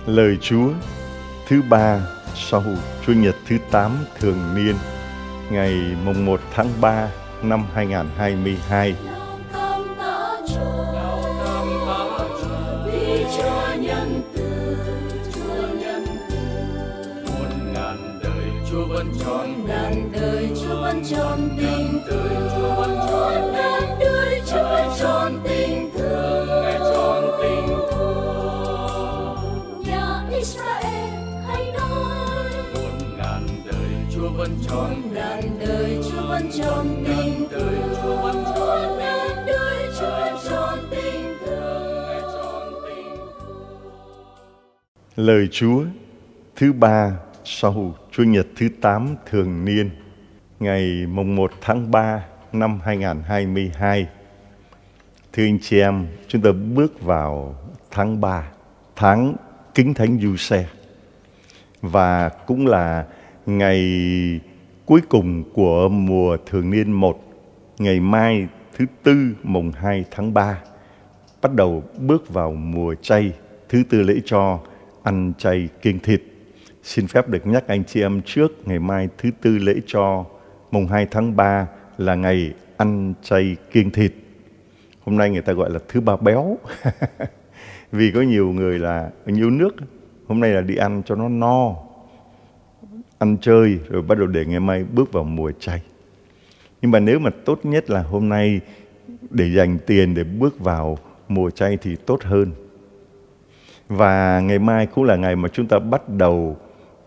Lời Chúa thứ ba sau Chủ nhật thứ 8 thường niên, ngày mùng 1 tháng 3 năm 2022. Ngàn đời Chúa vẫn tròn tình thương, ngàn đời Chúa vẫn tròn tình thương, Ngài tròn tình thương. Nhà Israel hãy nói, ngàn đời Chúa vẫn tròn, ngàn đời Chúa vẫn tròn tình thương, ngàn đời Chúa vẫn tròn tình thương, Ngài tròn tình thương. Lời Chúa thứ ba sau Chủ nhật thứ 8 thường niên, ngày mùng 1 tháng 3 năm 2022. Thưa anh chị em, chúng ta bước vào tháng 3, tháng Kính Thánh Giuse, và cũng là ngày cuối cùng của mùa thường niên 1. Ngày mai thứ Tư mùng 2 tháng 3 bắt đầu bước vào mùa chay, thứ Tư lễ cho ăn chay kiêng thịt. Xin phép được nhắc anh chị em trước, ngày mai thứ Tư lễ cho mùng 2 tháng 3 là ngày ăn chay kiêng thịt. Hôm nay người ta gọi là thứ ba béo. Vì có nhiều người là nhiều nước, hôm nay là đi ăn cho nó no, ăn chơi rồi bắt đầu để ngày mai bước vào mùa chay. Nhưng mà nếu mà tốt nhất là hôm nay để dành tiền để bước vào mùa chay thì tốt hơn. Và ngày mai cũng là ngày mà chúng ta bắt đầu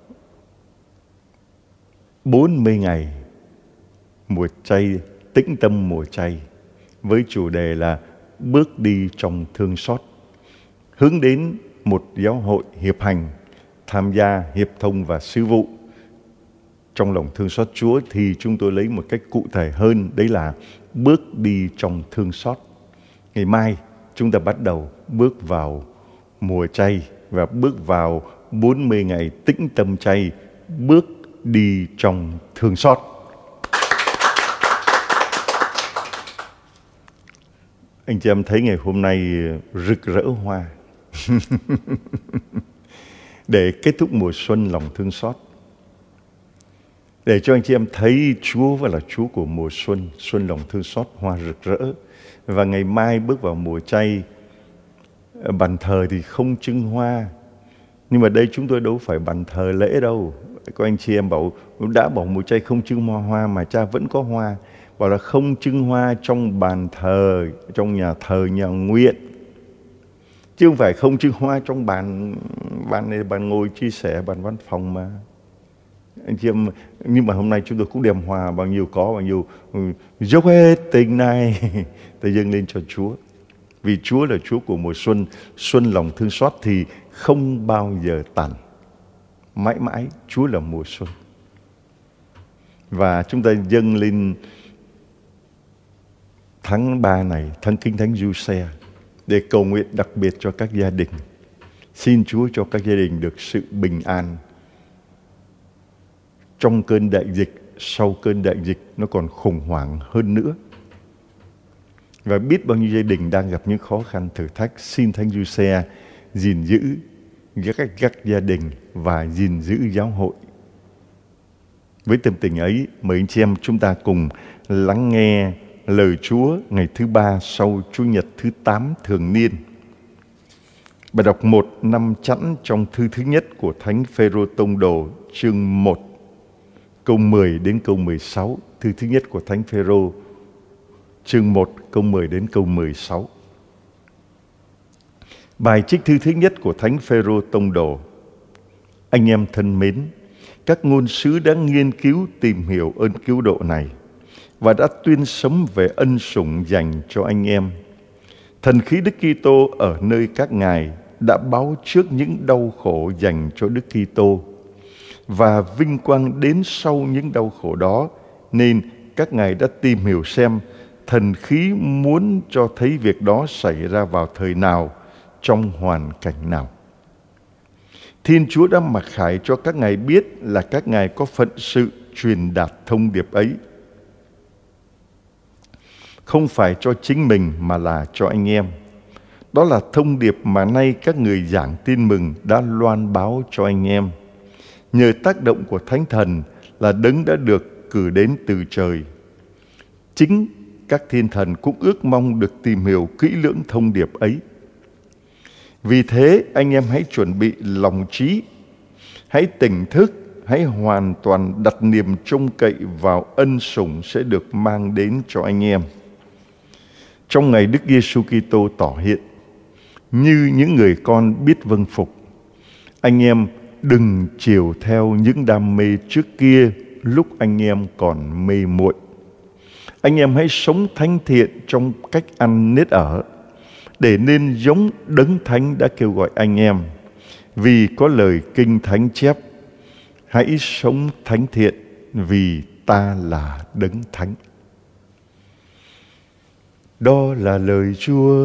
40 ngày mùa chay, tĩnh tâm mùa chay, với chủ đề là bước đi trong thương xót, hướng đến một giáo hội hiệp hành, tham gia hiệp thông và sứ vụ trong lòng thương xót Chúa. Thì chúng tôi lấy một cách cụ thể hơn, đấy là bước đi trong thương xót. Ngày mai chúng ta bắt đầu bước vào mùa chay và bước vào 40 ngày tĩnh tâm chay, bước đi trong thương xót. Anh chị em thấy ngày hôm nay rực rỡ hoa để kết thúc mùa xuân lòng thương xót, để cho anh chị em thấy Chúa và là Chúa của mùa xuân, xuân lòng thương xót, hoa rực rỡ. Và ngày mai bước vào mùa chay, bàn thờ thì không trưng hoa, nhưng mà đây chúng tôi đâu phải bàn thờ lễ đâu. Có anh chị em bảo đã bỏ mùa chay không trưng hoa mà cha vẫn có hoa. Bảo là không trưng hoa trong bàn thờ, trong nhà thờ nhà nguyện, chứ không phải không trưng hoa trong bàn ngồi chia sẻ, bàn văn phòng mà. Anh chị em, nhưng mà hôm nay chúng tôi cũng đem hoa bao nhiêu có, bao nhiêu dốc hết tình này ta dâng lên cho Chúa. Vì Chúa là Chúa của mùa xuân, xuân lòng thương xót thì không bao giờ tàn. Mãi mãi Chúa là mùa xuân. Và chúng ta dâng lên tháng 3 này, tháng Kinh Thánh Giuse, để cầu nguyện đặc biệt cho các gia đình. Xin Chúa cho các gia đình được sự bình an trong cơn đại dịch, sau cơn đại dịch nó còn khủng hoảng hơn nữa. Và biết bao nhiêu gia đình đang gặp những khó khăn thử thách. Xin Thánh Giuse gìn giữ các gia đình và gìn giữ giáo hội. Với tâm tình ấy, mời anh chị em chúng ta cùng lắng nghe lời Chúa ngày thứ ba sau Chủ nhật thứ 8 thường niên. Bài đọc 1 năm chẵn trong thư thứ nhất của Thánh Phêrô Tông Đồ, chương 1, câu 10 đến câu 16. Thư thứ nhất của Thánh Phêrô, chương 1, câu 10 đến câu 16. Bài trích thư thứ nhất của Thánh Phêrô Tông Đồ. Anh em thân mến, các ngôn sứ đã nghiên cứu tìm hiểu ơn cứu độ này và đã tuyên sấm về ân sủng dành cho anh em. Thần khí Đức Kitô ở nơi các ngài đã báo trước những đau khổ dành cho Đức Kitô và vinh quang đến sau những đau khổ đó, nên các ngài đã tìm hiểu xem thần khí muốn cho thấy việc đó xảy ra vào thời nào, trong hoàn cảnh nào. Thiên Chúa đã mặc khải cho các ngài biết là các ngài có phận sự truyền đạt thông điệp ấy, không phải cho chính mình mà là cho anh em. Đó là thông điệp mà nay các người giảng tin mừng đã loan báo cho anh em. Nhờ tác động của Thánh Thần là Đấng đã được cử đến từ trời. Chính các thiên thần cũng ước mong được tìm hiểu kỹ lưỡng thông điệp ấy. Vì thế anh em hãy chuẩn bị lòng trí, hãy tỉnh thức, hãy hoàn toàn đặt niềm trông cậy vào ân sủng sẽ được mang đến cho anh em. Trong ngày Đức Giêsu Kitô tỏ hiện, như những người con biết vâng phục, anh em đừng chiều theo những đam mê trước kia lúc anh em còn mê muội. Anh em hãy sống thánh thiện trong cách ăn nết ở, để nên giống Đấng Thánh đã kêu gọi anh em. Vì có lời Kinh Thánh chép: hãy sống thánh thiện vì ta là Đấng Thánh. Đó là lời Chúa.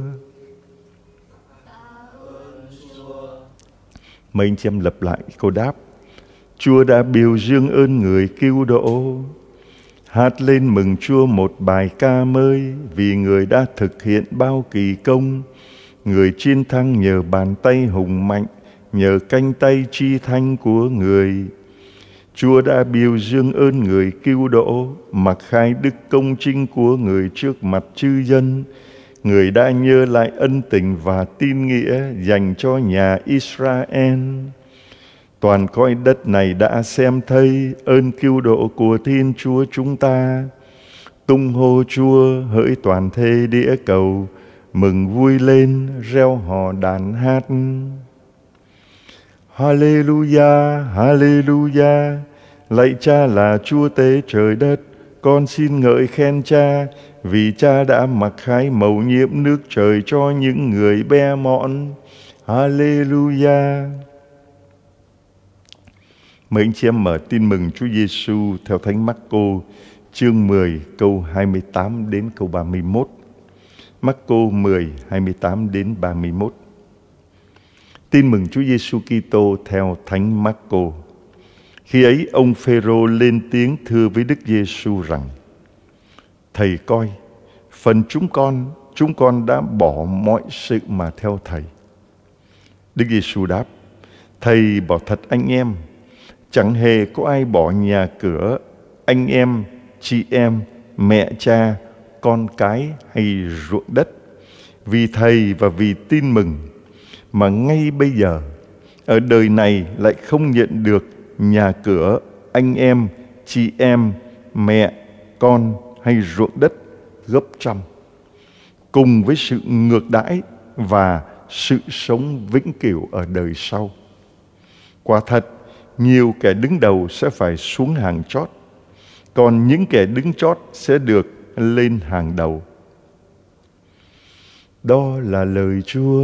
Mấy anh chị em lặp lại câu đáp: Chúa đã biểu dương ơn người cứu độ. Hát lên mừng Chúa một bài ca mới, vì người đã thực hiện bao kỳ công. Người chiến thắng nhờ bàn tay hùng mạnh, nhờ cánh tay chi thanh của người. Chúa đã biểu dương ơn người cứu độ, mặc khai đức công chính của người trước mặt chư dân. Người đã nhớ lại ân tình và tín nghĩa dành cho nhà Israel. Toàn cõi đất này đã xem thấy ơn cứu độ của Thiên Chúa chúng ta. Tung hô Chúa hỡi toàn thế địa cầu, mừng vui lên reo hò đàn hát. Hallelujah, Hallelujah, lạy Cha là Chúa tế trời đất. Con xin ngợi khen Cha, vì Cha đã mặc khải mầu nhiệm nước trời cho những người bé mọn. Hallelujah. Mời anh chị em mở tin mừng Chúa Giêsu theo Thánh Mác-cô chương 10 câu 28 đến câu 31. Mác-cô 10 28 đến 31. Tin mừng Chúa Giêsu Kitô theo Thánh Mác-cô. Khi ấy ông Phêrô lên tiếng thưa với Đức Giêsu rằng: Thầy coi, phần chúng con đã bỏ mọi sự mà theo Thầy. Đức Giêsu đáp: Thầy bỏ thật anh em. Chẳng hề có ai bỏ nhà cửa, anh em, chị em, mẹ cha, con cái hay ruộng đất vì Thầy và vì tin mừng, mà ngay bây giờ ở đời này lại không nhận được nhà cửa, anh em, chị em, mẹ, con hay ruộng đất gấp trăm, cùng với sự ngược đãi và sự sống vĩnh cửu ở đời sau. Quả thật, nhiều kẻ đứng đầu sẽ phải xuống hàng chót, còn những kẻ đứng chót sẽ được lên hàng đầu. Đó là lời Chúa.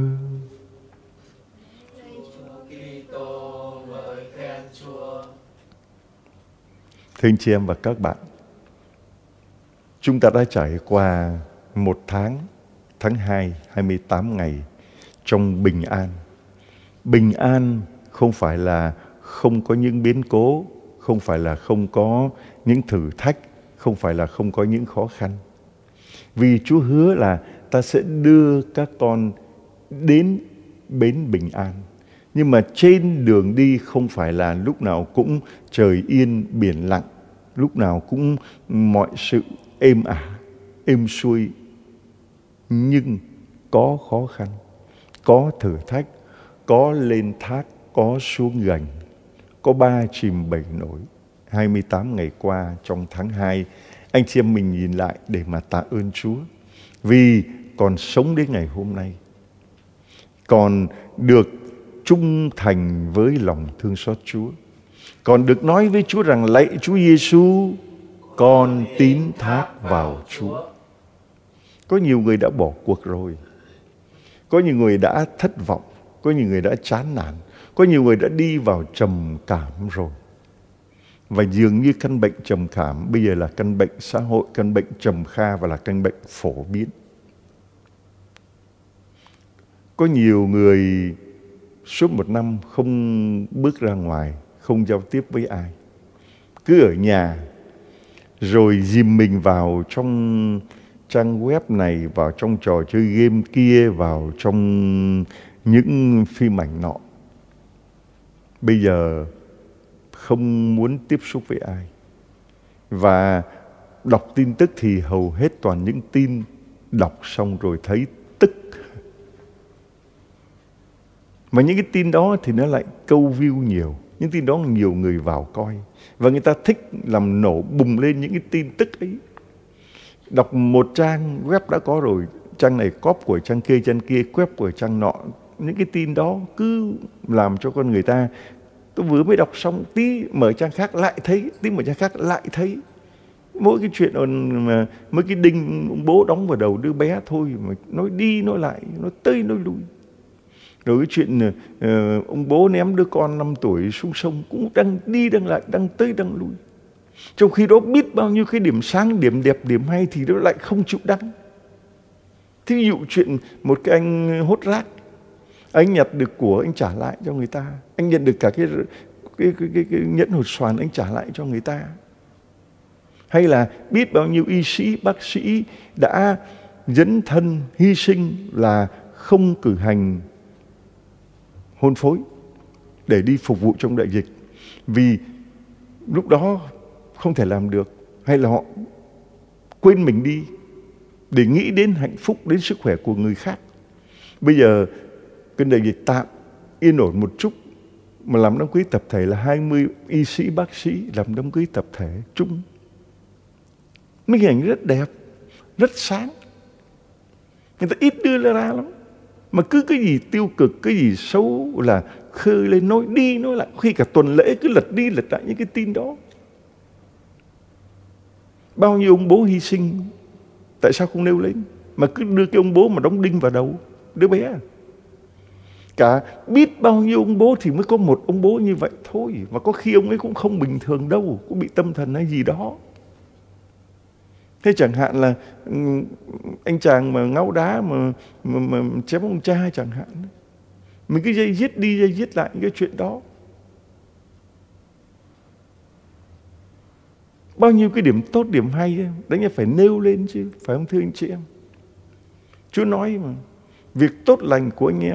Thưa anh chị em và các bạn, chúng ta đã trải qua một tháng 2, 28 ngày trong bình an. Bình an không phải là không có những biến cố, không phải là không có những thử thách, không phải là không có những khó khăn. Vì Chúa hứa là ta sẽ đưa các con đến bến bình an. Nhưng mà trên đường đi không phải là lúc nào cũng trời yên biển lặng, lúc nào cũng mọi sự êm ả, êm xuôi. Nhưng có khó khăn, có thử thách, có lên thác, có xuống gành, có 3 chìm 7 nổi. 28 ngày qua trong tháng 2, anh chị em mình nhìn lại để mà tạ ơn Chúa. Vì còn sống đến ngày hôm nay, còn được trung thành với lòng thương xót Chúa, còn được nói với Chúa rằng: lạy Chúa Giêsu, con tín thác vào Chúa. Có nhiều người đã bỏ cuộc rồi, có nhiều người đã thất vọng, có nhiều người đã chán nản, có nhiều người đã đi vào trầm cảm rồi. Và dường như căn bệnh trầm cảm bây giờ là căn bệnh xã hội, căn bệnh trầm kha và là căn bệnh phổ biến. Có nhiều người suốt 1 năm không bước ra ngoài, không giao tiếp với ai, cứ ở nhà, rồi dìm mình vào trang web này, vào trong trò chơi game kia, vào trong những phim ảnh nọ. Bây giờ không muốn tiếp xúc với ai. Và đọc tin tức thì hầu hết toàn những tin đọc xong rồi thấy tức. Mà những cái tin đó thì nó lại câu view nhiều. Những tin đó nhiều người vào coi. Và người ta thích làm nổ bùng lên những cái tin tức ấy. Đọc một trang web đã có rồi, trang này cóp của trang kia web của trang nọ. Những cái tin đó cứ làm cho con người ta, tôi vừa mới đọc xong, tí mở trang khác lại thấy, tí mở trang khác lại thấy. Mỗi cái chuyện mà mấy cái đinh ông bố đóng vào đầu đứa bé thôi mà nói đi nói lại, nói tới nói lui. Rồi cái chuyện ông bố ném đứa con 5 tuổi xuống sông cũng đang đi đang lại, đang tới đang lui. Trong khi đó biết bao nhiêu cái điểm sáng, điểm đẹp, điểm hay thì nó lại không chịu đăng. Thí dụ chuyện một cái anh hốt rác, anh nhặt được của anh trả lại cho người ta, anh nhận được cả cái nhẫn hột xoàn anh trả lại cho người ta. Hay là biết bao nhiêu y sĩ, bác sĩ đã dấn thân, hy sinh là không cử hành hôn phối để đi phục vụ trong đại dịch. Vì lúc đó không thể làm được, hay là họ quên mình đi để nghĩ đến hạnh phúc, đến sức khỏe của người khác. Bây giờ cái đại dịch tạm yên ổn một chút, mà làm đám cưới tập thể là 20 y sĩ, bác sĩ làm đám cưới tập thể chung. Mấy hình ảnh rất đẹp, rất sáng. Người ta ít đưa ra lắm. Mà cứ cái gì tiêu cực, cái gì xấu là khơi lên nói đi nói lại. Khi cả tuần lễ cứ lật đi lật lại những cái tin đó. Bao nhiêu ông bố hy sinh, tại sao không nêu lên? Mà cứ đưa cái ông bố mà đóng đinh vào đầu đứa bé. Cả biết bao nhiêu ông bố thì mới có một ông bố như vậy thôi. Và có khi ông ấy cũng không bình thường đâu, cũng bị tâm thần hay gì đó. Thế chẳng hạn là anh chàng mà ngáo đá mà chém ông cha chẳng hạn. Mình cứ dây dứt đi dây dứt lại cái chuyện đó. Bao nhiêu cái điểm tốt, điểm hay đấy phải nêu lên chứ, phải không thưa anh chị em? Chúa nói mà, việc tốt lành của anh em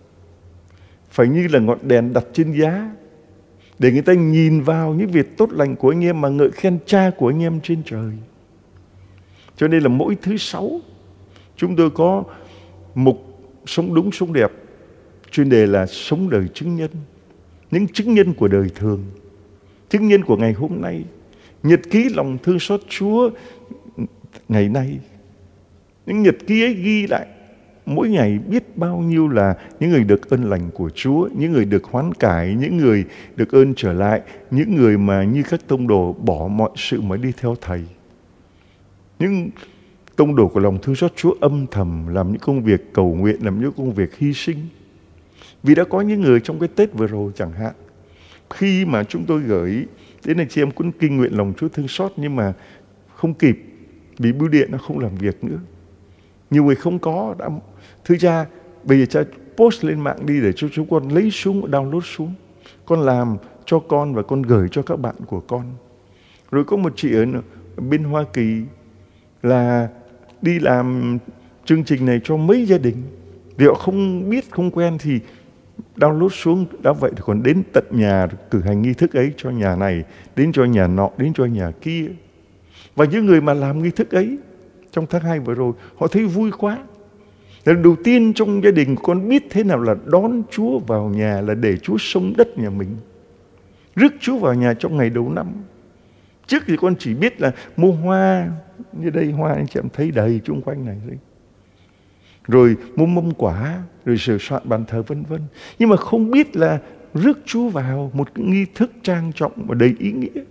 phải như là ngọn đèn đặt trên giá, để người ta nhìn vào những việc tốt lành của anh em mà ngợi khen Cha của anh em trên trời. Cho nên là mỗi thứ Sáu chúng tôi có mục sống đúng sống đẹp, chuyên đề là sống đời chứng nhân. Những chứng nhân của đời thường, chứng nhân của ngày hôm nay, nhật ký lòng thương xót Chúa ngày nay. Những nhật ký ấy ghi lại mỗi ngày biết bao nhiêu là những người được ơn lành của Chúa, những người được hoán cải, những người được ơn trở lại, những người mà như các tông đồ bỏ mọi sự mà đi theo Thầy. Những tông đồ của lòng thương xót Chúa âm thầm làm những công việc cầu nguyện, làm những công việc hy sinh. Vì đã có những người trong cái Tết vừa rồi chẳng hạn, khi mà chúng tôi gửi đến anh chị em cuốn kinh nguyện lòng Chúa thương xót, nhưng mà không kịp vì bưu điện nó không làm việc nữa. Nhiều người không có, đã thưa cha, bây giờ cha post lên mạng đi để cho chúng con lấy xuống, download xuống. Con làm cho con và con gửi cho các bạn của con. Rồi có một chị ở bên Hoa Kỳ là đi làm chương trình này cho mấy gia đình. Vì họ không biết, không quen thì download xuống. Đã vậy thì còn đến tận nhà cử hành nghi thức ấy cho nhà này, đến cho nhà nọ, đến cho nhà kia. Và những người mà làm nghi thức ấy trong tháng 2 vừa rồi, họ thấy vui quá. Lần đầu tiên trong gia đình con biết thế nào là đón Chúa vào nhà, là để Chúa sống đất nhà mình, rước Chúa vào nhà trong ngày đầu năm. Trước thì con chỉ biết là mua hoa, như đây hoa anh chị em thấy đầy chung quanh này đấy. Rồi mua mâm quả, rồi sửa soạn bàn thờ vân vân. Nhưng mà không biết là rước Chúa vào một cái nghi thức trang trọng và đầy ý nghĩa.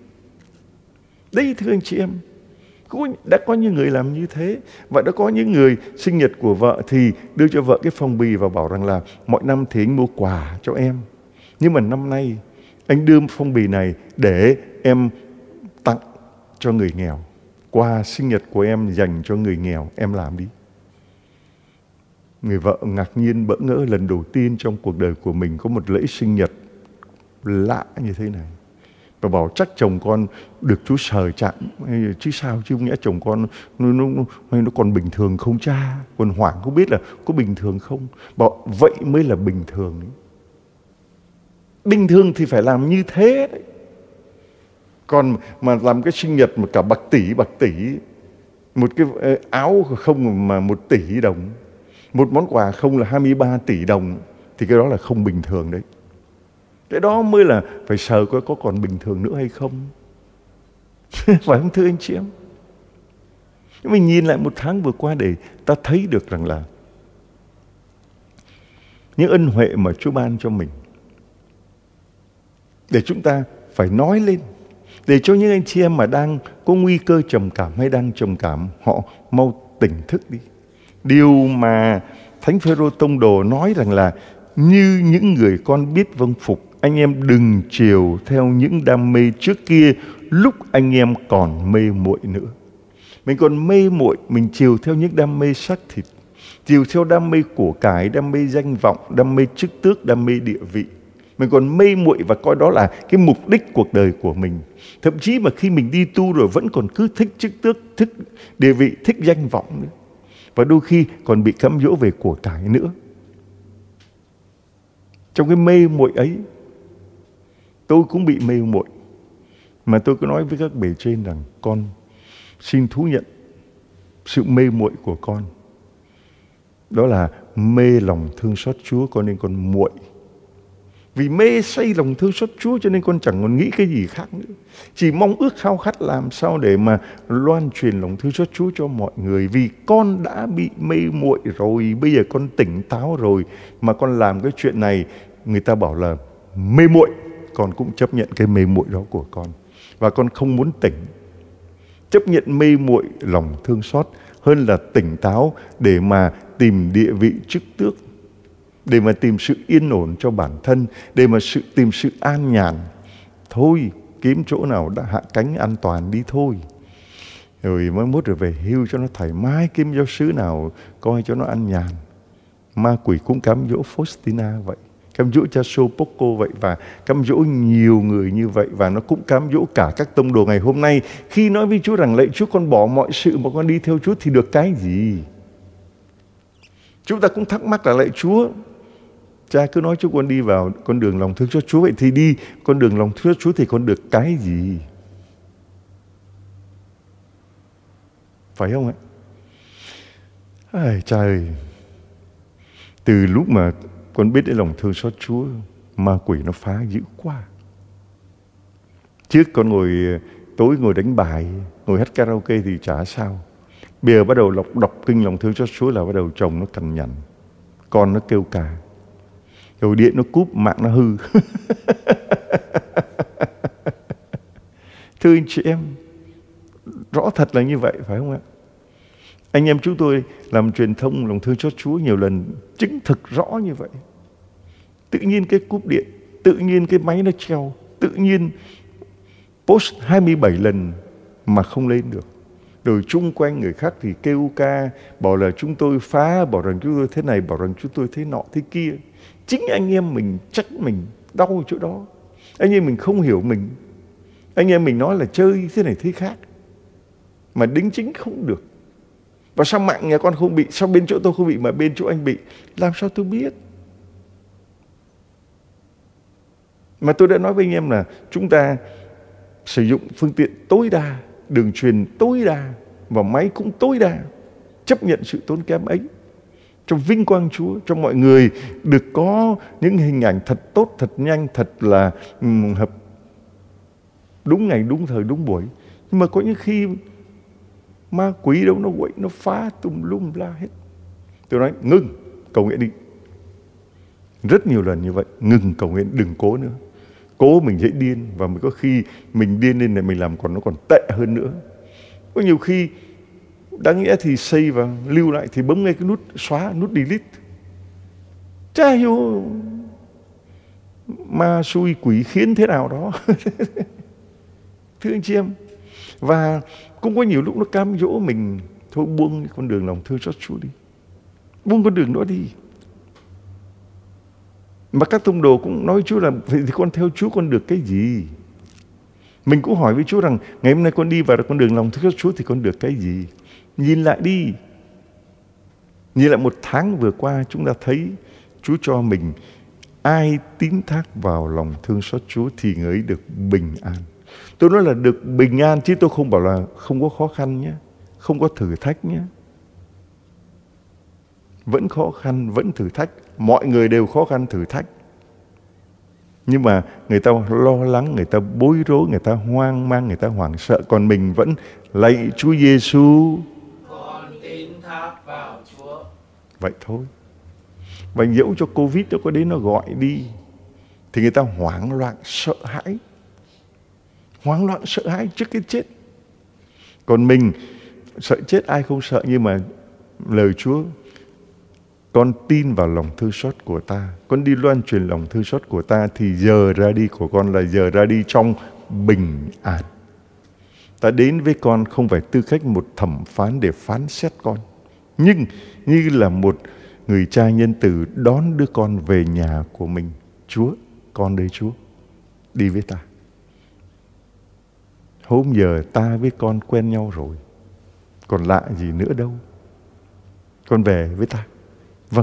Đấy thưa anh chị em, đã có những người làm như thế. Và đã có những người sinh nhật của vợ thì đưa cho vợ cái phong bì và bảo rằng là mọi năm thì anh mua quà cho em, nhưng mà năm nay anh đưa phong bì này để em tặng cho người nghèo. Quà sinh nhật của em dành cho người nghèo, em làm đi. Người vợ ngạc nhiên bỡ ngỡ, lần đầu tiên trong cuộc đời của mình có một lễ sinh nhật lạ như thế này. và bảo chắc chồng con được Chúa sờ chạm chứ sao, chứ không nhẽ chồng con nó còn bình thường không cha? Còn hoảng không biết là có bình thường không. Bảo vậy mới là bình thường ấy. Bình thường thì phải làm như thế đấy. Còn mà làm cái sinh nhật mà cả bạc tỷ, một cái áo không mà 1 tỷ đồng, một món quà không là 23 tỷ đồng, thì cái đó là không bình thường đấy. Cái đó mới là phải sờ coi có còn bình thường nữa hay không. Phải không thưa anh chị em? Mình nhìn lại một tháng vừa qua để ta thấy được rằng là những ân huệ mà Chúa ban cho mình, để chúng ta phải nói lên, để cho những anh chị em mà đang có nguy cơ trầm cảm hay đang trầm cảm, họ mau tỉnh thức đi. Điều mà Thánh Phêrô Tông Đồ nói rằng là như những người con biết vâng phục, anh em đừng chiều theo những đam mê trước kia lúc anh em còn mê muội nữa. Mình còn mê muội, mình chiều theo những đam mê xác thịt, chiều theo đam mê của cải, đam mê danh vọng, đam mê chức tước, đam mê địa vị. Mình còn mê muội và coi đó là cái mục đích cuộc đời của mình. Thậm chí mà khi mình đi tu rồi vẫn còn cứ thích chức tước, thích địa vị, thích danh vọng nữa. Và đôi khi còn bị cám dỗ về của cải nữa. Trong cái mê muội ấy, tôi cũng bị mê muội. Mà tôi có nói với các bề trên rằng con xin thú nhận sự mê muội của con. Đó là mê lòng thương xót Chúa, con nên con muội. Vì mê say lòng thương xót Chúa cho nên con chẳng còn nghĩ cái gì khác nữa. Chỉ mong ước khao khát làm sao để mà loan truyền lòng thương xót Chúa cho mọi người. Vì con đã bị mê muội rồi, bây giờ con tỉnh táo rồi mà con làm cái chuyện này, người ta bảo là mê muội, con cũng chấp nhận cái mê muội đó của con. Và con không muốn tỉnh. Chấp nhận mê muội lòng thương xót hơn là tỉnh táo để mà tìm địa vị chức tước, để mà tìm sự yên ổn cho bản thân, để mà tìm sự an nhàn. Thôi, kiếm chỗ nào đã hạ cánh an toàn đi thôi. Rồi mới mốt rồi về hưu cho nó thoải mái, kiếm giáo xứ nào coi cho nó an nhàn. Ma quỷ cũng cám dỗ Faustina vậy, cám dỗ cha Sopoco vậy, và cám dỗ nhiều người như vậy. Và nó cũng cám dỗ cả các tông đồ ngày hôm nay. Khi nói với Chúa rằng lạy Chúa, con bỏ mọi sự mà con đi theo Chúa thì được cái gì? Chúng ta cũng thắc mắc là lạy Chúa, cha cứ nói cho con đi vào con đường lòng thương xót Chúa, vậy thì đi con đường lòng thương xót Chúa thì con được cái gì? Phải không ạ? Ai, cha ơi, từ lúc mà con biết đến lòng thương xót Chúa, ma quỷ nó phá dữ quá. Trước con tối ngồi đánh bài, ngồi hát karaoke thì chả sao. Bây giờ bắt đầu đọc kinh lòng thương xót Chúa là bắt đầu chồng nó cằn nhằn, con nó kêu cà, rồi điện nó cúp, mạng nó hư. Thưa anh chị em, rõ thật là như vậy, phải không ạ? Anh em chúng tôi làm truyền thông lòng thương xót Chúa nhiều lần chứng thực rõ như vậy. Tự nhiên cái cúp điện, tự nhiên cái máy nó treo, tự nhiên post 27 lần mà không lên được. Rồi chung quanh người khác thì kêu ca, bảo là chúng tôi phá, bảo rằng chúng tôi thế này, bảo rằng chúng tôi thế nọ thế kia. Chính anh em mình trách mình, đau chỗ đó. Anh em mình không hiểu mình. Anh em mình nói là chơi thế này thế khác, mà đính chính không được. Và sao mạng nhà con không bị, sao bên chỗ tôi không bị mà bên chỗ anh bị? Làm sao tôi biết? Mà tôi đã nói với anh em là chúng ta sử dụng phương tiện tối đa, đường truyền tối đa và máy cũng tối đa, chấp nhận sự tốn kém ấy cho vinh quang Chúa, cho mọi người được có những hình ảnh thật tốt, thật nhanh, thật là hợp đúng ngày, đúng thời, đúng buổi. Nhưng mà có những khi ma quỷ đâu nó quậy, nó phá tùm lum la hết. Tôi nói ngưng, cầu nguyện đi. Rất nhiều lần như vậy, ngừng cầu nguyện, đừng cố nữa. Cố mình dễ điên, và mình có khi mình điên lên này mình làm nó còn tệ hơn nữa. Có nhiều khi đáng nghĩa thì save và lưu lại thì bấm ngay cái nút xóa, nút delete. Chả hiểu ma xui quỷ khiến thế nào đó. Thưa anh chị em, và cũng có nhiều lúc nó cám dỗ mình, thôi buông con đường lòng thương xót Chúa đi, buông con đường đó đi. Mà các tông đồ cũng nói Chúa là vậy thì con theo Chúa con được cái gì? Mình cũng hỏi với Chúa rằng ngày hôm nay con đi vào con đường lòng thương xót Chúa thì con được cái gì? Nhìn lại đi. Nhìn lại một tháng vừa qua chúng ta thấy Chúa cho mình ai tín thác vào lòng thương xót Chúa thì người ấy được bình an. Tôi nói là được bình an chứ tôi không bảo là không có khó khăn nhé, không có thử thách nhé. Vẫn khó khăn, vẫn thử thách. Mọi người đều khó khăn thử thách. Nhưng mà người ta lo lắng, người ta bối rối, người ta hoang mang, người ta hoảng sợ. Còn mình vẫn lạy Chúa Giêsu, con tín thác vào Chúa. vậy thôi. Và dẫu cho Covid nó có đến nó gọi đi thì người ta hoảng loạn sợ hãi. Hoảng loạn sợ hãi trước cái chết. Còn mình sợ chết ai không sợ, nhưng mà lời Chúa, con tin vào lòng thương xót của ta, con đi loan truyền lòng thương xót của ta thì giờ ra đi của con là giờ ra đi trong bình an. Ta đến với con không phải tư cách một thẩm phán để phán xét con, nhưng như là một người cha nhân từ đón đứa con về nhà của mình. Chúa, con đây Chúa, đi với ta. Hôm giờ ta với con quen nhau rồi, còn lạ gì nữa đâu. Con về với ta. Vâng.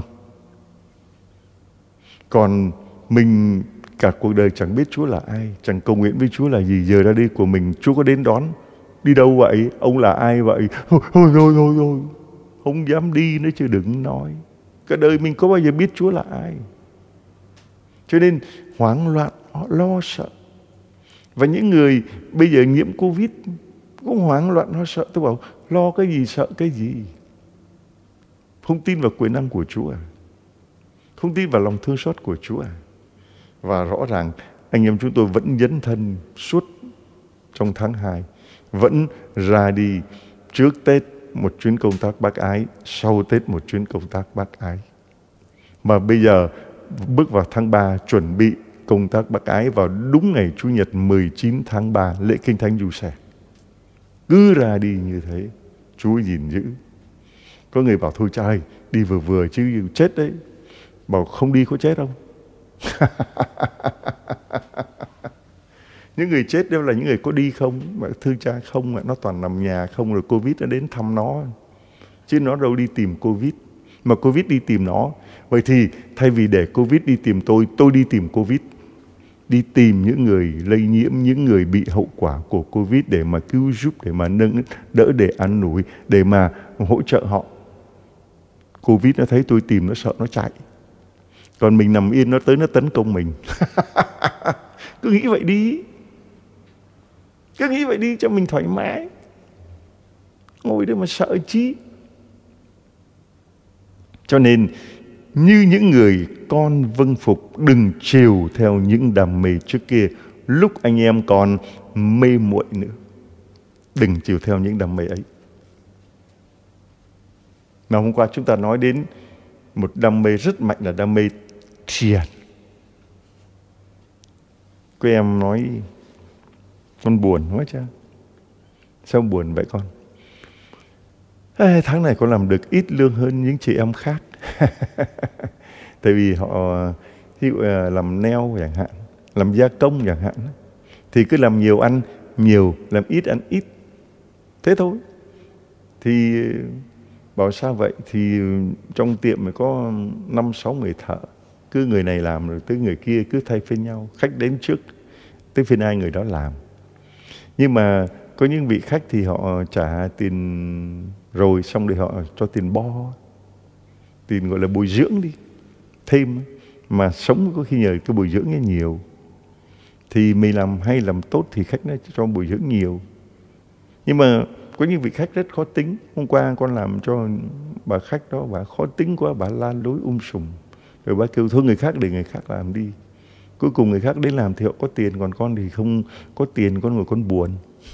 Còn mình cả cuộc đời chẳng biết Chúa là ai, chẳng cầu nguyện với Chúa là gì. Giờ ra đi của mình, Chúa có đến đón. Đi đâu vậy? Ông là ai vậy? Thôi. Không dám đi nữa chứ đừng nói. Cả đời mình có bao giờ biết Chúa là ai. Cho nên hoảng loạn, họ lo sợ. Và những người bây giờ nhiễm Covid cũng hoảng loạn, họ sợ. Tôi bảo lo cái gì, sợ cái gì? Không tin vào quyền năng của Chúa à? Không tin vào lòng thương xót của Chúa à? Và rõ ràng anh em chúng tôi vẫn dấn thân suốt trong tháng 2, vẫn ra đi trước Tết một chuyến công tác bác ái, sau Tết một chuyến công tác bác ái. Mà bây giờ bước vào tháng 3 chuẩn bị công tác bác ái vào đúng ngày Chủ nhật 19 tháng 3, lễ Kinh Thánh Giuse. Cứ ra đi như thế, Chúa gìn giữ. Có người bảo thôi trời, đi vừa chứ chết đấy. Bảo không đi có chết không? Những người chết đó là những người có đi không? Mà thưa cha không, mà nó toàn nằm nhà không, rồi Covid nó đến thăm nó. Chứ nó đâu đi tìm Covid, mà Covid đi tìm nó. Vậy thì thay vì để Covid đi tìm tôi đi tìm Covid. Đi tìm những người lây nhiễm, những người bị hậu quả của Covid để mà cứu giúp, để mà nâng đỡ, để an ủi, để mà hỗ trợ họ. Covid nó thấy tôi tìm, nó sợ, nó chạy. Còn mình nằm yên, nó tới nó tấn công mình. Cứ nghĩ vậy đi. Cứ nghĩ vậy đi cho mình thoải mái. Ngồi đây mà sợ chi. Cho nên như những người con vâng phục, đừng chiều theo những đam mê trước kia lúc anh em còn mê muội nữa. Đừng chiều theo những đam mê ấy. Mà hôm qua chúng ta nói đến một đam mê rất mạnh là đam mê thiền. Cô em nói con buồn quá cha. Sao buồn vậy con? Tháng này con làm được ít lương hơn những chị em khác. Tại vì họ ví dụ làm nail chẳng hạn, làm gia công chẳng hạn, thì cứ làm nhiều ăn nhiều, làm ít ăn ít. Thế thôi. Thì bảo sao vậy? Thì trong tiệm mới có 5-6 người thợ. Cứ người này làm rồi tới người kia cứ thay phiên nhau. Khách đến trước, tới phiên ai người đó làm. Nhưng mà có những vị khách thì họ trả tiền rồi xong rồi họ cho tiền bo. Tiền gọi là bồi dưỡng đi. Thêm. Mà sống có khi nhờ cái bồi dưỡng ấy nhiều. Thì mình làm hay làm tốt thì khách nó cho bồi dưỡng nhiều. Nhưng mà có những vị khách rất khó tính. Hôm qua con làm cho bà khách đó, bà khó tính quá, bà lan lối sùm. Rồi bà kêu thôi người khác để người khác làm đi. Cuối cùng người khác đến làm thì họ có tiền, còn con thì không có tiền, con ngồi con buồn.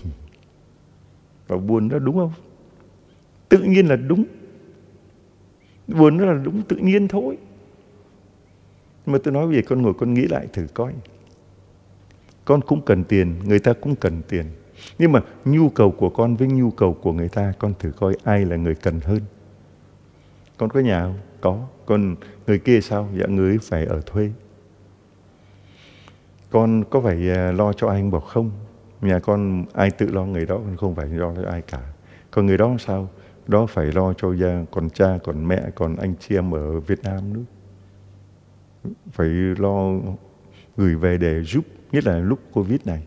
Và buồn đó đúng không? Tự nhiên là đúng. Buồn đó là đúng, tự nhiên thôi. Nhưng mà tôi nói về con ngồi con nghĩ lại thử coi. Con cũng cần tiền, người ta cũng cần tiền. Nhưng mà nhu cầu của con với nhu cầu của người ta, con thử coi ai là người cần hơn. Con có nhà không? Có. Còn người kia sao? Dạ người ấy phải ở thuê. Con có phải lo cho ai không? Bảo không. Nhà con ai tự lo người đó, không phải lo cho ai cả. Còn người đó sao? Đó phải lo cho còn cha, còn mẹ, còn anh chị em ở Việt Nam nữa. Phải lo gửi về để giúp, nhất là lúc Covid này.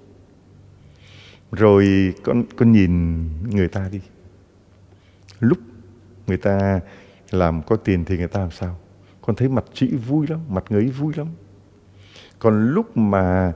Rồi con nhìn người ta đi. Lúc người ta làm có tiền thì người ta làm sao? Con thấy mặt chị vui lắm, mặt người ấy vui lắm. Còn lúc mà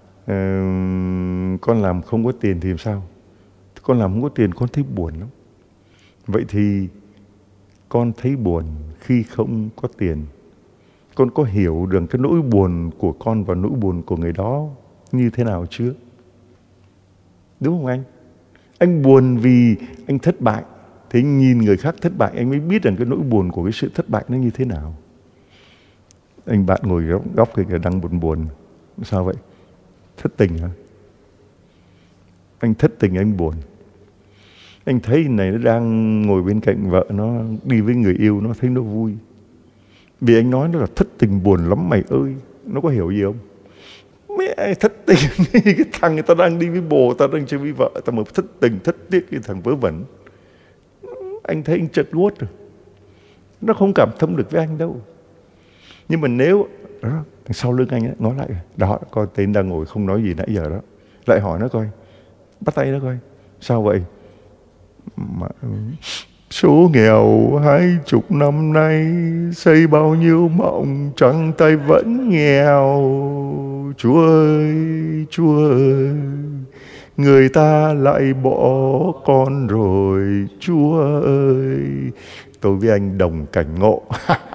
con làm không có tiền thì làm sao? Con làm không có tiền con thấy buồn lắm. Vậy thì con thấy buồn khi không có tiền. Con có hiểu được cái nỗi buồn của con và nỗi buồn của người đó như thế nào chưa? Đúng không anh? Anh buồn vì anh thất bại. Thế nhìn người khác thất bại anh mới biết rằng cái nỗi buồn của cái sự thất bại nó như thế nào. Anh bạn ngồi góc kia đang buồn. Sao vậy? Thất tình hả? Anh thất tình anh buồn. Anh thấy này nó đang ngồi bên cạnh vợ nó, đi với người yêu, nó thấy nó vui. Vì anh nói nó là thất tình buồn lắm mày ơi. Nó có hiểu gì không? Mẹ thất tình. Cái thằng người ta đang đi với bồ, ta đang chơi với vợ, ta mà thất tình thất tiếc cái thằng vớ vẩn. Anh thấy anh chật guốt rồi. Nó không cảm thông được với anh đâu. Nhưng mà nếu đó, sau lưng anh ấy, ngó lại đó, coi tên đang ngồi không nói gì nãy giờ đó, lại hỏi nó coi, bắt tay nó coi, sao vậy? Mà, số nghèo 20 năm nay, xây bao nhiêu mộng, trắng tay vẫn nghèo. Chúa ơi, Chúa ơi, người ta lại bỏ con rồi, Chúa ơi. Tôi với anh đồng cảnh ngộ.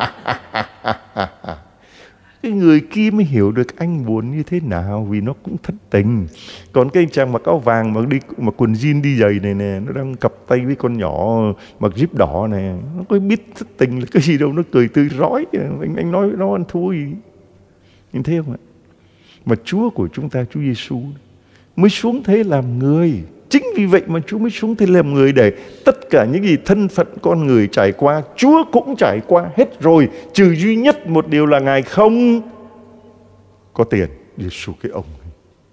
Cái người kia mới hiểu được anh buồn như thế nào, vì nó cũng thất tình. Còn cái anh chàng mặc áo vàng mà đi mà quần jean đi giày này nè, nó đang cặp tay với con nhỏ mặc jeep đỏ này, nó có biết thất tình là cái gì đâu, nó cười tươi rói. Anh nói nó ăn thua gì. Anh thấy không ạ? Mà Chúa của chúng ta, Chúa Giêsu mới xuống thế làm người. Chính vì vậy mà Chúa mới xuống thế làm người, để tất cả những gì thân phận con người trải qua, Chúa cũng trải qua hết rồi. Trừ duy nhất một điều là Ngài không có tiền. Giêsu cái ông này,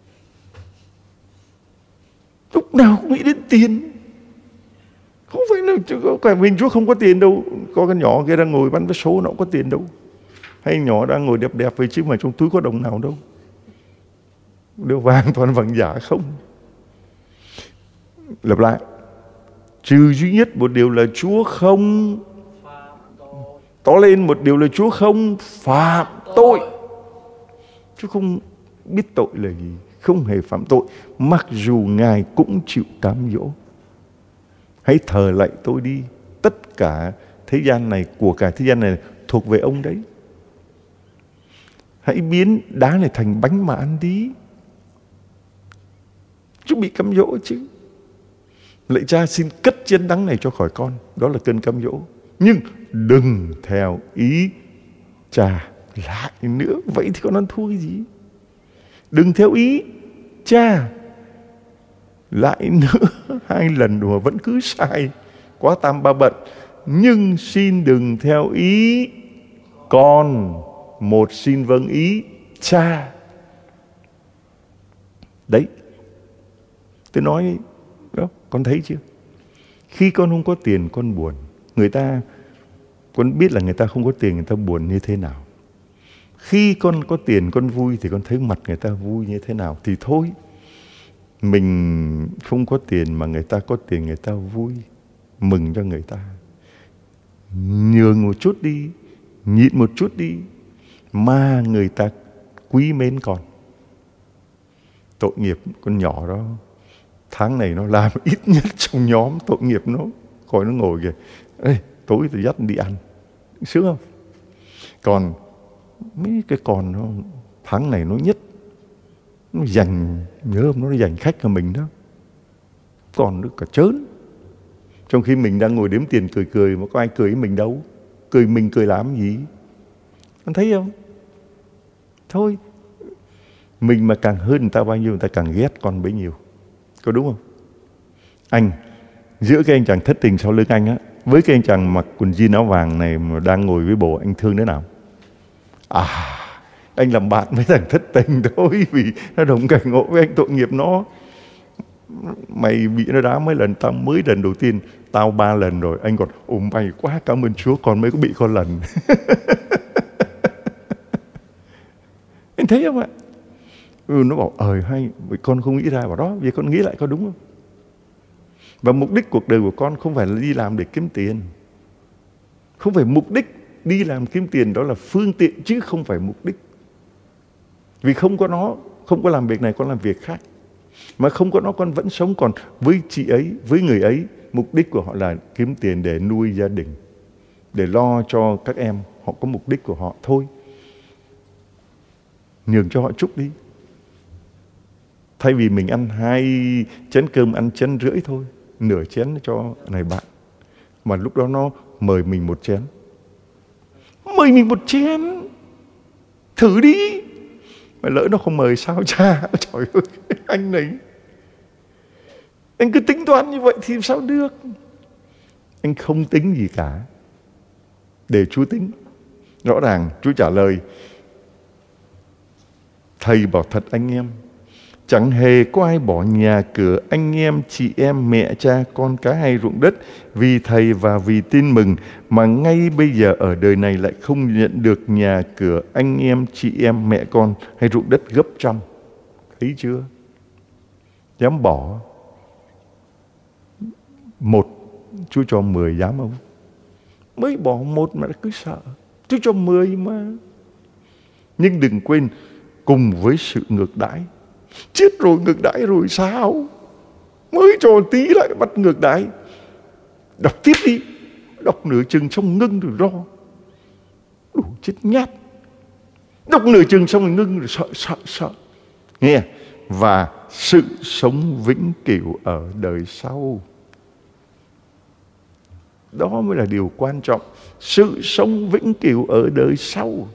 lúc nào cũng nghĩ đến tiền. Không phải là cả mình Chúa không có tiền đâu. Có cái nhỏ kia đang ngồi bắn vé số, nó cũng có tiền đâu. Hay nhỏ đang ngồi đẹp đẹp vậy chứ mà trong túi có đồng nào đâu. Đều vàng, toàn vàng giả không. Lặp lại, trừ duy nhất một điều là Chúa không to lên, một điều là Chúa không phạm tội. Chúa không biết tội là gì, không hề phạm tội, mặc dù Ngài cũng chịu cám dỗ. Hãy thờ lạy tôi đi, tất cả thế gian này, của cả thế gian này thuộc về ông đấy. Hãy biến đá này thành bánh mà ăn đi. Chúa bị cám dỗ chứ. Lạy Cha, xin cất chén đắng này cho khỏi con. Đó là cơn cám dỗ. Nhưng đừng theo ý Cha. Lại nữa, vậy thì con ăn thua cái gì? Đừng theo ý Cha. Lại nữa, 2 lần mà vẫn cứ sai, quá tam ba bận. Nhưng xin đừng theo ý con, một xin vâng ý Cha. Đấy, tôi nói đó, con thấy chưa? Khi con không có tiền con buồn. Người ta, con biết là người ta không có tiền người ta buồn như thế nào. Khi con có tiền con vui thì con thấy mặt người ta vui như thế nào. Thì thôi, mình không có tiền mà người ta có tiền người ta vui, mừng cho người ta. Nhường một chút đi, nhịn một chút đi, mà người ta quý mến con. Tội nghiệp con nhỏ đó, tháng này nó làm ít nhất trong nhóm tội nghiệp nó. Coi nó ngồi kìa, ê, tối tôi dắt đi ăn, sướng không? Còn mấy cái con nó tháng này nó nhất, nó dành, nhớ không, nó dành khách cho mình đó. Còn nó cả chớn. Trong khi mình đang ngồi đếm tiền cười cười, mà có ai cười với mình đâu. Cười mình cười làm gì? Con thấy không? Thôi, mình mà càng hơn người ta bao nhiêu, người ta càng ghét con bấy nhiêu. Có đúng không? Anh, giữa cái anh chàng thất tình sau lưng anh á, với cái anh chàng mặc quần jean áo vàng này mà đang ngồi với bồ, anh thương thế nào? À, anh làm bạn với thằng thất tình thôi, vì nó đồng cảnh ngộ với anh, tội nghiệp nó. Mày bị nó đá mấy lần, tao mới lần đầu tiên, tao 3 lần rồi. Anh còn may quá, cảm ơn Chúa, con mới có bị con lần. Anh thấy không ạ? Nó bảo hay, vì con không nghĩ ra. Bảo đó, vì con nghĩ lại có đúng không? Và mục đích cuộc đời của con không phải là đi làm để kiếm tiền. Không phải mục đích đi làm kiếm tiền, đó là phương tiện chứ không phải mục đích. Vì không có nó, không có làm việc này, con làm việc khác. Mà không có nó con vẫn sống. Còn với chị ấy, với người ấy, mục đích của họ là kiếm tiền để nuôi gia đình, để lo cho các em. Họ có mục đích của họ thôi. Nhường cho họ chút đi. Thay vì mình ăn 2 chén cơm, ăn chén rưỡi thôi, nửa chén cho này bạn. Mà lúc đó nó mời mình 1 chén. Mời mình 1 chén, thử đi. Mà lỡ nó không mời sao cha? Trời ơi, anh này, anh cứ tính toán như vậy thì sao được? Anh không tính gì cả, để Chúa tính. Rõ ràng Chúa trả lời: thầy bảo thật anh em, chẳng hề có ai bỏ nhà cửa, anh em, chị em, mẹ, cha, con cái hay ruộng đất vì thầy và vì tin mừng, mà ngay bây giờ ở đời này lại không nhận được nhà cửa, anh em, chị em, mẹ con hay ruộng đất gấp trăm. Thấy chưa? Dám bỏ 1, Chúa cho 10, dám không? Mới bỏ 1 mà cứ sợ. Chúa cho 10 mà. Nhưng đừng quên, cùng với sự ngược đãi. Chết rồi ngược đãi rồi sao? Mới cho tí lại bắt ngược đãi. Đọc tiếp đi. Đọc nửa chừng xong ngưng rồi lo. Đủ chết nhát. Đọc nửa chừng xong rồi ngưng rồi sợ. Nghe. Và sự sống vĩnh cửu ở đời sau. Đó mới là điều quan trọng. Sự sống vĩnh cửu ở đời sau.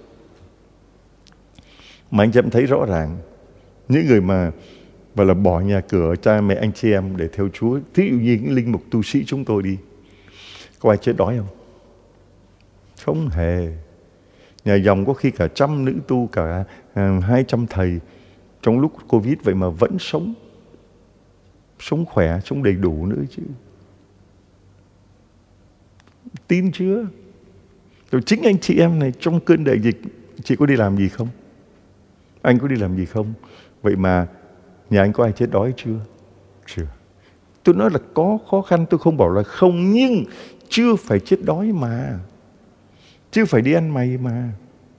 Mà anh em thấy rõ ràng, những người mà là bỏ nhà cửa, cha mẹ, anh chị em để theo Chúa, thí dụ như những linh mục tu sĩ chúng tôi đi, có ai chết đói không? Không hề. Nhà dòng có khi cả 100 nữ tu, cả 200 thầy trong lúc Covid vậy mà vẫn sống khỏe, sống đầy đủ nữa chứ. Tin chưa? Rồi chính anh chị em này trong cơn đại dịch, chị có đi làm gì không? Anh có đi làm gì không? Vậy mà nhà anh có ai chết đói chưa? Chưa. Tôi nói là có khó khăn, tôi không bảo là không, nhưng chưa phải chết đói mà. Chưa phải đi ăn mày mà.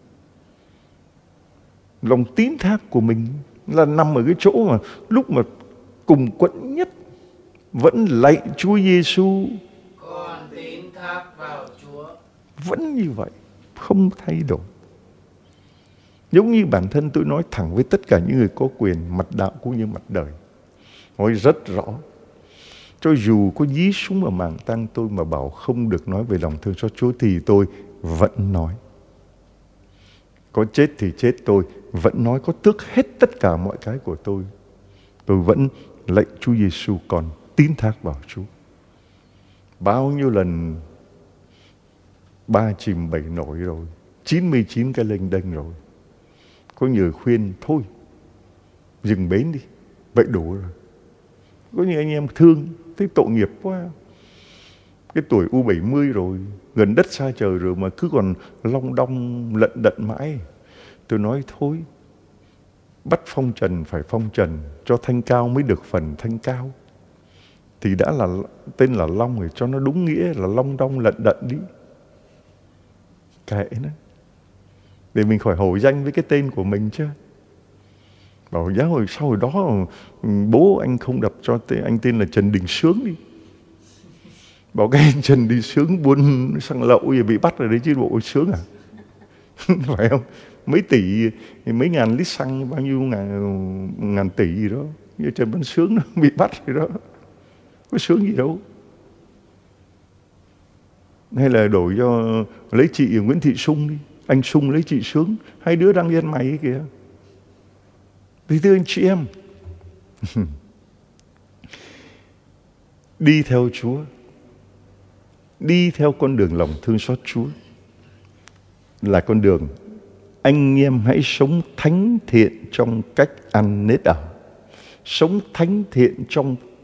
Lòng tín thác của mình là nằm ở cái chỗ mà lúc mà cùng quẫn nhất vẫn lạy Chúa Giêsu. Con tín thác vào Chúa. Vẫn như vậy, không thay đổi. Giống như bản thân tôi nói thẳng với tất cả những người có quyền, mặt đạo cũng như mặt đời. Nói rất rõ. Cho dù có dí súng ở màng tang tôi mà bảo không được nói về lòng thương xót Chúa thì tôi vẫn nói. Có chết thì chết tôi vẫn nói, có tước hết tất cả mọi cái của tôi vẫn lạy Chúa Giêsu, còn tín thác vào Chúa. Bao nhiêu lần 3 chìm 7 nổi rồi, 99 cái lênh đênh rồi. Có người khuyên thôi dừng bến đi, vậy đủ rồi. Có những anh em thương, thấy tội nghiệp quá, cái tuổi U70 rồi, gần đất xa trời rồi mà cứ còn long đong lận đận mãi. Tôi nói thôi, bắt phong trần phải phong trần, cho thanh cao mới được phần thanh cao. Thì đã là tên là Long rồi, cho nó đúng nghĩa là long đong lận đận đi. Kệ nó, để mình khỏi hổ danh với cái tên của mình chứ. Bảo giá hồi sau hồi đó bố anh không đặt cho anh tên là Trần Đình Sướng đi. Bảo cái anh Trần Đình Sướng buôn xăng lậu gì bị bắt rồi đấy chứ bộ Sướng à. Phải không? Mấy tỷ, mấy ngàn lít xăng, bao nhiêu ngàn tỷ gì đó. Như Trần Văn Sướng nó bị bắt rồi đó. Có sướng gì đâu. Hay là đổi cho lấy chị Nguyễn Thị Sung đi. Anh Sung lấy chị Sướng. Hai đứa đang đi ăn mày kìa. Thì thưa anh chị em, đi theo Chúa, đi theo con đường lòng thương xót Chúa là con đường anh em hãy sống thánh thiện trong cách ăn nết ở, sống thánh thiện trong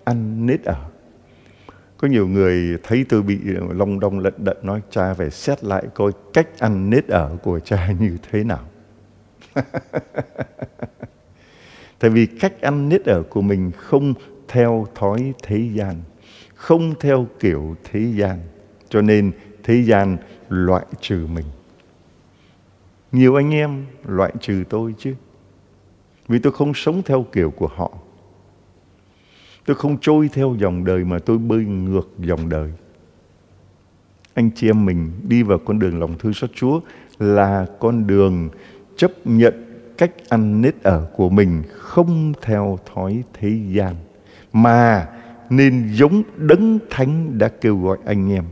ăn nết ở. Có nhiều người thấy tôi bị long đong lận đận nói cha phải xét lại coi cách ăn nết ở của cha như thế nào. Tại vì cách ăn nết ở của mình không theo thói thế gian, không theo kiểu thế gian, cho nên thế gian loại trừ mình. Nhiều anh em loại trừ tôi chứ, vì tôi không sống theo kiểu của họ. Tôi không trôi theo dòng đời mà tôi bơi ngược dòng đời. Anh chị em mình đi vào con đường lòng thương xót Chúa là con đường chấp nhận cách ăn nết ở của mình không theo thói thế gian, mà nên giống Đấng Thánh đã kêu gọi anh em.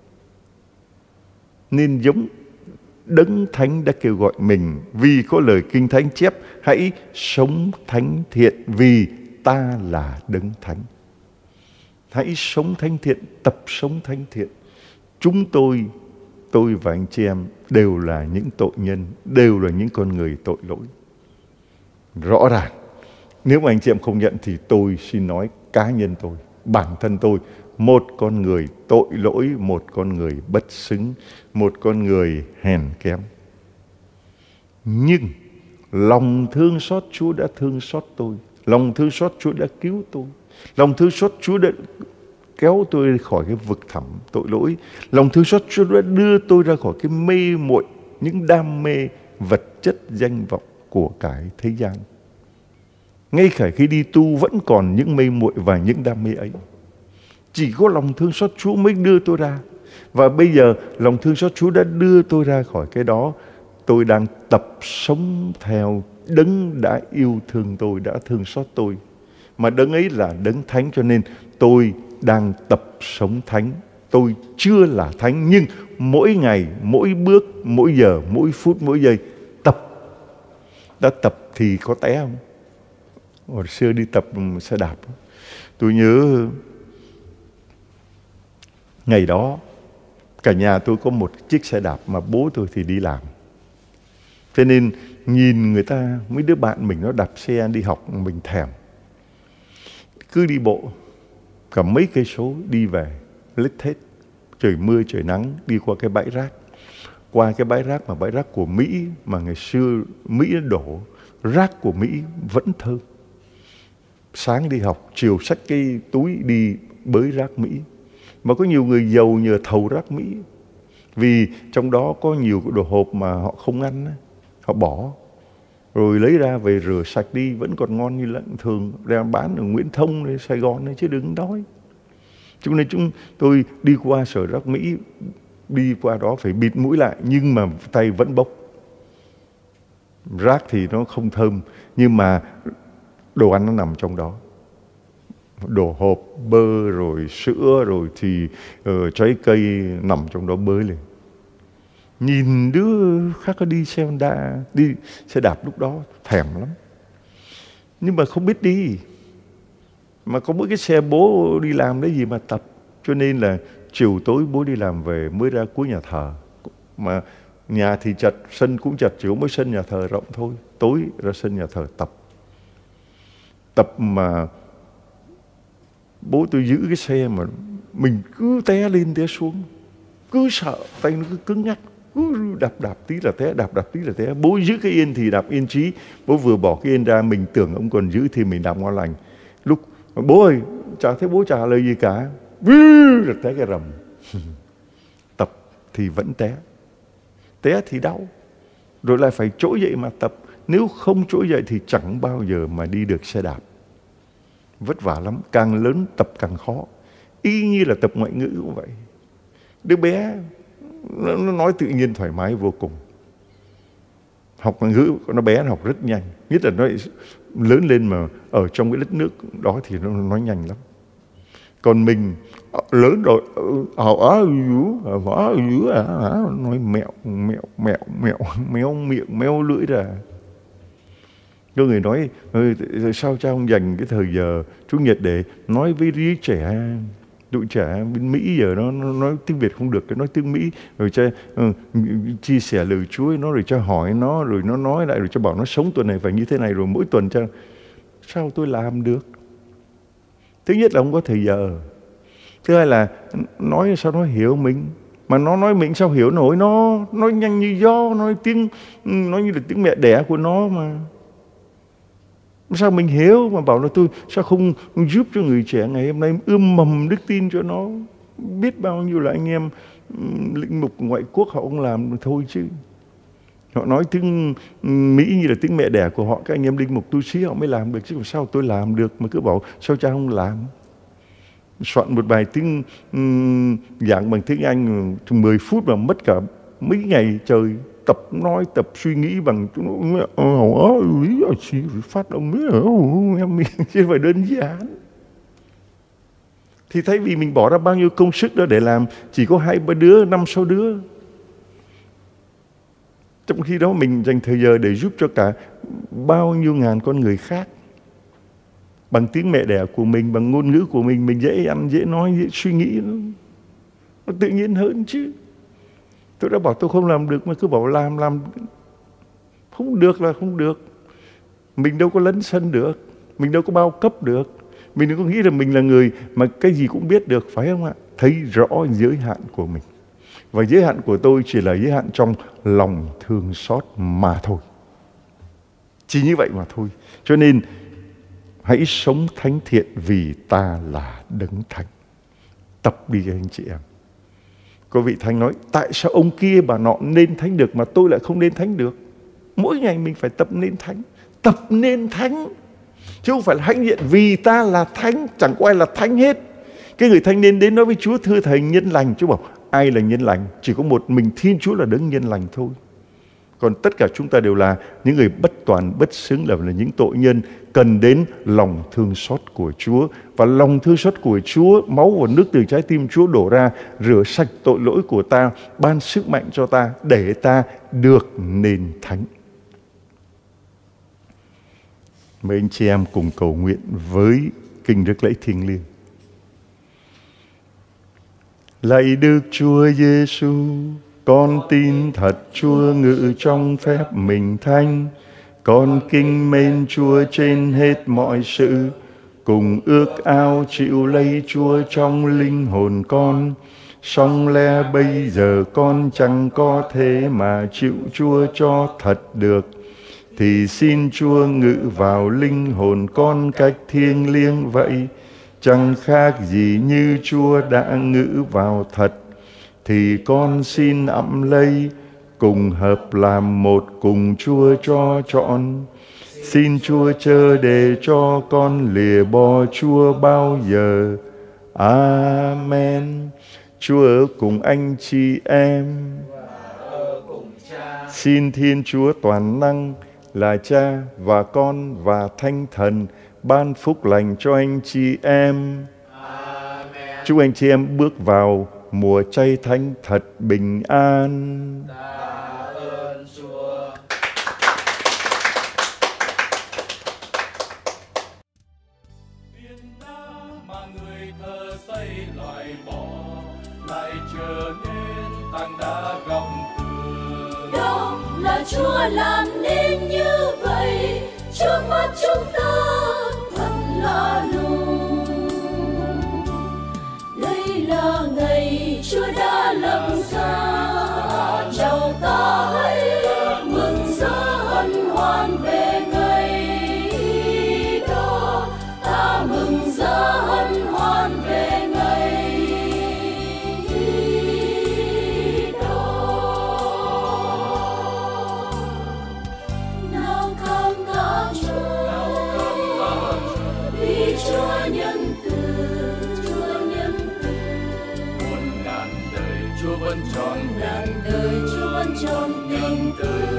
Nên giống Đấng Thánh đã kêu gọi mình, vì có lời Kinh Thánh chép hãy sống thánh thiện vì ta là Đấng Thánh. Hãy sống thánh thiện, tập sống thánh thiện. Chúng tôi và anh chị em đều là những tội nhân, đều là những con người tội lỗi. Rõ ràng, nếu mà anh chị em không nhận thì tôi xin nói cá nhân tôi, bản thân tôi, một con người tội lỗi, một con người bất xứng, một con người hèn kém. Nhưng lòng thương xót Chúa đã thương xót tôi, lòng thương xót Chúa đã cứu tôi, lòng thương xót Chúa đã kéo tôi khỏi cái vực thẳm tội lỗi, lòng thương xót Chúa đã đưa tôi ra khỏi cái mê muội, những đam mê vật chất danh vọng của cải thế gian. Ngay cả khi đi tu vẫn còn những mê muội và những đam mê ấy. Chỉ có lòng thương xót Chúa mới đưa tôi ra. Và bây giờ lòng thương xót Chúa đã đưa tôi ra khỏi cái đó. Tôi đang tập sống theo Đấng đã yêu thương tôi, đã thương xót tôi. Mà Đấng ấy là Đấng Thánh, cho nên tôi đang tập sống thánh. Tôi chưa là thánh, nhưng mỗi ngày, mỗi bước, mỗi giờ, mỗi phút, mỗi giây tập. Đã tập thì có té không? Hồi xưa đi tập xe đạp, tôi nhớ ngày đó cả nhà tôi có một chiếc xe đạp mà bố tôi thì đi làm. Thế nên nhìn người ta, mấy đứa bạn mình nó đạp xe đi học, mình thèm. Cứ đi bộ cả mấy cây số đi về, lết thết, trời mưa trời nắng, đi qua cái bãi rác. Qua cái bãi rác mà bãi rác của Mỹ, mà ngày xưa Mỹ đổ, rác của Mỹ vẫn thơm. Sáng đi học, chiều xách cái túi đi bới rác Mỹ. Mà có nhiều người giàu nhờ thầu rác Mỹ, vì trong đó có nhiều cái đồ hộp mà họ không ăn, họ bỏ, rồi lấy ra về rửa sạch đi, vẫn còn ngon như lợn thường, ra bán ở Nguyễn Thông, ở Sài Gòn này, chứ đừng đói. Cho nên tôi đi qua sở rác Mỹ, đi qua đó phải bịt mũi lại, nhưng mà tay vẫn bốc. Rác thì nó không thơm, nhưng mà đồ ăn nó nằm trong đó. Đồ hộp, bơ, rồi sữa, rồi thì trái cây nằm trong đó bới lên. Nhìn đứa khác đi xe Honda, đi xe đạp lúc đó thèm lắm. Nhưng mà không biết đi. Mà có mỗi cái xe bố đi làm đấy gì mà tập. Cho nên là chiều tối bố đi làm về mới ra cuối nhà thờ. Mà nhà thì chật, sân cũng chật, chỉ có mỗi sân nhà thờ rộng thôi. Tối ra sân nhà thờ tập. Tập mà bố tôi giữ cái xe mà mình cứ té lên té xuống, cứ sợ, tay nó cứ cứng nhắc, cứ đạp tí là té, đạp tí là té. Bố giữ cái yên thì đạp yên trí, bố vừa bỏ cái yên ra mình tưởng ông còn giữ thì mình đạp ngon lành. Lúc bố ơi, chả thấy bố trả lời gì cả, là té cái rầm. Tập thì vẫn té thì đau, rồi lại phải trỗi dậy mà tập. Nếu không trỗi dậy thì chẳng bao giờ mà đi được xe đạp. Vất vả lắm, càng lớn tập càng khó. Y như là tập ngoại ngữ cũng vậy. Đứa bé nó nói tự nhiên thoải mái vô cùng. Học ngoại ngữ nó bé, nó học rất nhanh. Nhất là nó lớn lên mà ở trong cái đất nước đó thì nó nói nhanh lắm. Còn mình lớn rồi nói méo miệng, méo lưỡi ra. Có người nói sao cha không dành cái thời giờ Chủ nhật để nói với đứa trẻ, tụi trẻ bên Mỹ giờ nó nói tiếng Việt không được, cái nói tiếng Mỹ, rồi cho chia sẻ lời Chúa nó, rồi cho hỏi nó, rồi nó nói lại, rồi cho bảo nó sống tuần này phải như thế này, rồi mỗi tuần cho sao tôi làm được. Thứ nhất là không có thời giờ. Thứ hai là nói sao nó hiểu mình. Mà nó nói mình sao hiểu nổi. Nó nói nhanh như gió, nói như là tiếng mẹ đẻ của nó mà. Sao mình hiểu mà bảo là tôi sao không giúp cho người trẻ ngày hôm nay ươm mầm đức tin cho nó. Biết bao nhiêu là anh em linh mục ngoại quốc họ không làm thôi chứ. Họ nói tiếng Mỹ như là tiếng mẹ đẻ của họ. Các anh em linh mục tu sĩ họ mới làm được. Chứ sao tôi làm được mà cứ bảo sao cha không làm. Soạn một bài tiếng giảng bằng tiếng Anh 10 phút mà mất cả mấy ngày trời. Tập nói, tập suy nghĩ bằng phát âm em chứ phải đơn giản. Thì thay vì mình bỏ ra bao nhiêu công sức đó để làm chỉ có 2-3 đứa, 5-6 đứa. Trong khi đó mình dành thời giờ để giúp cho cả bao nhiêu ngàn con người khác. Bằng tiếng mẹ đẻ của mình, bằng ngôn ngữ của mình dễ ăn, dễ nói, dễ suy nghĩ. Nó tự nhiên hơn chứ. Tôi đã bảo tôi không làm được mà cứ bảo làm. Không được là không được. Mình đâu có lấn sân được. Mình đâu có bao cấp được. Mình đừng có nghĩ là mình là người mà cái gì cũng biết được, phải không ạ? Thấy rõ giới hạn của mình. Và giới hạn của tôi chỉ là giới hạn trong lòng thương xót mà thôi. Chỉ như vậy mà thôi. Cho nên hãy sống thánh thiện vì ta là đấng thánh. Tập đi anh chị em. Có vị thánh nói, tại sao ông kia bà nọ nên thánh được mà tôi lại không nên thánh được? Mỗi ngày mình phải tập nên thánh. Tập nên thánh. Chứ không phải là hãnh diện vì ta là thánh. Chẳng có ai là thánh hết. Cái người thánh nên đến nói với Chúa, thưa Thầy nhân lành. Chúa bảo, ai là nhân lành? Chỉ có một mình Thiên Chúa là đấng nhân lành thôi. Còn tất cả chúng ta đều là những người bất toàn, bất xứng, là những tội nhân cần đến lòng thương xót của Chúa. Và lòng thương xót của Chúa, máu và nước từ trái tim Chúa đổ ra, rửa sạch tội lỗi của ta, ban sức mạnh cho ta, để ta được nên thánh. Mời anh chị em cùng cầu nguyện với kinh Rước Lễ thiêng liêng. Lạy Đức Chúa Giêsu, con tin thật Chúa ngự trong phép mình thánh. Con kính mến Chúa trên hết mọi sự, cùng ước ao chịu lấy Chúa trong linh hồn con. Song lẽ bây giờ con chẳng có thế mà chịu Chúa cho thật được, thì xin Chúa ngự vào linh hồn con cách thiêng liêng vậy. Chẳng khác gì như Chúa đã ngự vào thật, thì con xin ẵm lấy, cùng hợp làm một cùng Chúa cho trọn. Xin Chúa chớ để cho con lìa bỏ Chúa bao giờ. Amen. Chúa ở cùng anh chị em. Xin Thiên Chúa toàn năng là Cha và Con và Thánh Thần ban phúc lành cho anh chị em. Amen. Chúc anh chị em bước vào mùa chay thánh thật bình an. Tạ ơn Chúa. Viên đá mà người thợ xây loại bỏ lại trở nên tảng đá gọng tường. Đó là Chúa làm nên như vậy, trước mắt chúng ta thật là lùng. Đây là ngày Chúa đã lập ra, đầu ta hãy mừng rỡ hân hoan về ngày đó. Ta mừng rỡ hân hoan về ngày đó. Nào cảm tạ Chúa, vì Chúa nhân từ, Chúa nhân từ. Muôn ngàn đời Chúa vẫn trọn, ngàn đời Chúa vẫn trọn tình từ.